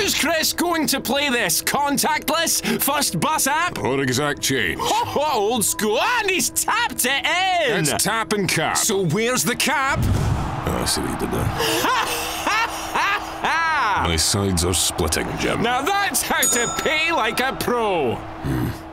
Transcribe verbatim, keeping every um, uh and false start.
How's Chris going to play this? Contactless? First bus app? Or exact change? Ho ho, old school. And he's tapped it in! It's tap and cap. So where's the cap? Oh, I see what you did there. Ha ha ha ha! My sides are splitting, Jim. Now that's how to pay like a pro. Hmm.